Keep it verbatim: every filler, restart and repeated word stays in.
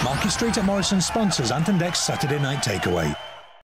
Market Street at Morrison sponsors Ant and Dec's Saturday Night Takeaway.